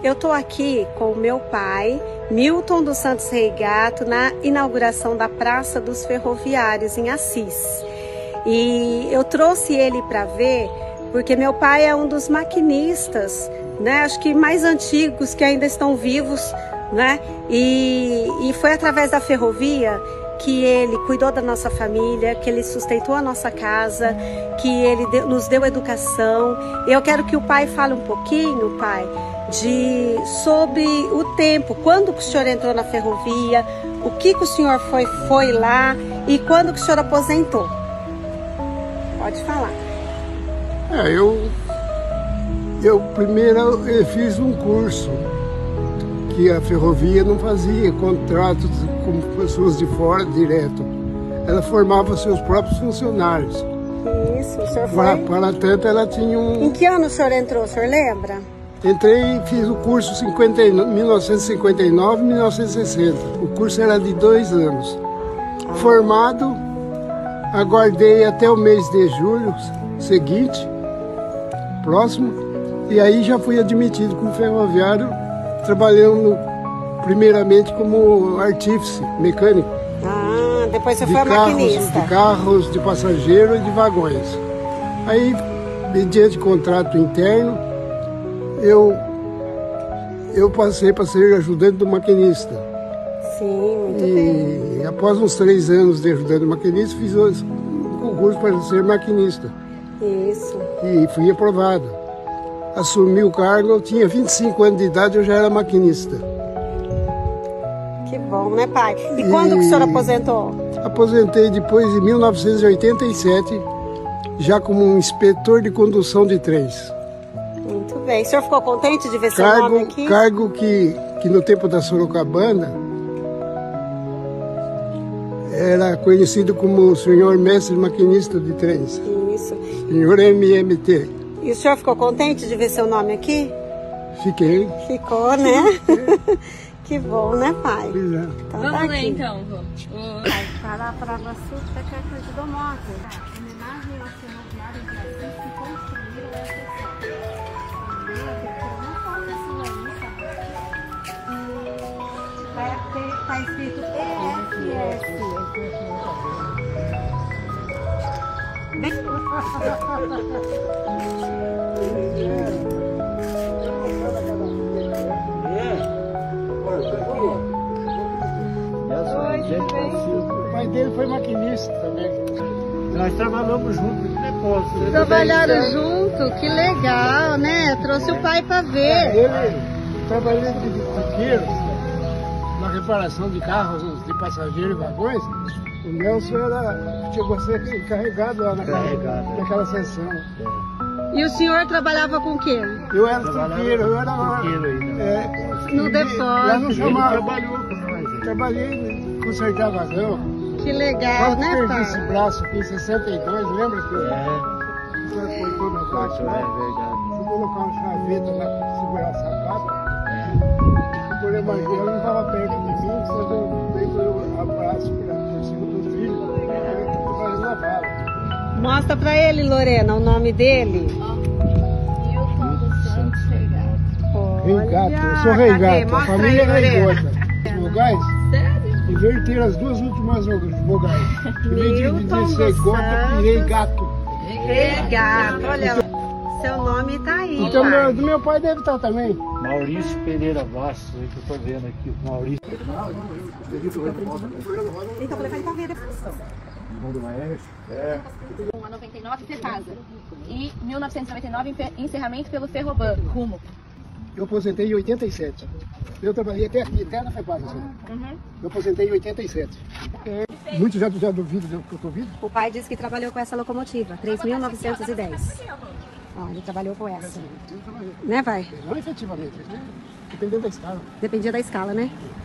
Eu estou aqui com o meu pai, Milton dos Santos Reigato, na inauguração da Praça dos Ferroviários em Assis. E eu trouxe ele para ver, porque meu pai é um dos maquinistas, né? Acho que mais antigos que ainda estão vivos, né? E foi através da ferrovia que ele cuidou da nossa família, que ele sustentou a nossa casa, que ele nos deu educação. Eu quero que o pai fale um pouquinho, pai, sobre o tempo, quando que o senhor entrou na ferrovia, o que o senhor foi lá e quando que o senhor aposentou. Pode falar. Eu primeiro fiz um curso que a ferrovia não fazia contratos com pessoas de fora direto. Ela formava seus próprios funcionários. Isso, o senhor foi? Para tanto, ela tinha um... Em que ano o senhor entrou, o senhor lembra? Entrei e fiz o curso 1959 e 1960. O curso era de 2 anos. Formado, aguardei até o mês de julho seguinte, próximo, e aí já fui admitido como ferroviário, trabalhando primeiramente como artífice, mecânico. Ah, depois você foi maquinista. De carros, de passageiro e de vagões. Aí, mediante contrato interno, eu passei para ser ajudante do maquinista. Sim, muito bem. E após uns 3 anos de ajudante do maquinista, fiz um concurso para ser maquinista. Isso. E fui aprovado. Assumi o cargo, eu tinha 25 anos de idade, eu já era maquinista. Que bom, né, pai? E quando que o senhor aposentou? Aposentei depois de 1987, já como um inspetor de condução de trens. Muito bem. O senhor ficou contente de ver seu nome aqui? Cargo que no tempo da Sorocabana era conhecido como o senhor mestre maquinista de trens. Isso. Senhor MMT. E o senhor ficou contente de ver seu nome aqui? Fiquei. Ficou, né? Que bom, né, pai? Então, vamos ler então, vô. Vai parar para a Açúcar, que é coisa do moto. Homenagem aos ferroviários de Assis que construíram essa estação. Não pode assim aí, tá escrito EFS. O pai dele foi maquinista também. Nós trabalhamos juntos no depósito. Trabalharam junto? Que legal, né? Trouxe o pai para ver. Ele trabalhou de coqueiro, na reparação de carros, de passageiros e vagões. O Nelson chegou a ser encarregado lá naquela sessão. E o senhor trabalhava com o quê? Eu era coqueiro, eu era no depósito. Lá não chamava. Trabalhei consertar vagão. Que legal, né, perdi pai? esse braço aqui em 62, lembra que o senhor cortou meu braço? É verdade. Fui colocar uma chaveta lá para segurar o sapato. Por ele não estava perto de mim, só eu dei o abraço por cima do filho. Eu estou fazendo a vala. Mostra pra ele, Lorena, o nome dele. Milton dos Santos Reigato. Reigato, eu sou Reigato, a Mostra família é aí, Reigota. Os vogais, Sério? inverter as 2 últimas vogais. Em vez de Milton dizer Gota, virei gato. Reigato, olha lá. Seu nome tá aí, Então, pai. do meu pai deve estar também. Maurício Pereira Bastos, que eu estou vendo aqui, o Maurício. Então, vou levar ele pra ver depois. A 99 Ferrasa e 1999 encerramento pelo Ferroban, rumo. Eu aposentei em 87. Eu trabalhei até aqui, até na FEPAS. Assim. Eu aposentei em 87. Muitos já duvidam do que eu estou ouvindo. O pai disse que trabalhou com essa locomotiva, 3.910. Ó, ele trabalhou com essa. Né, pai? Não efetivamente, dependendo da escala. Dependia da escala, né?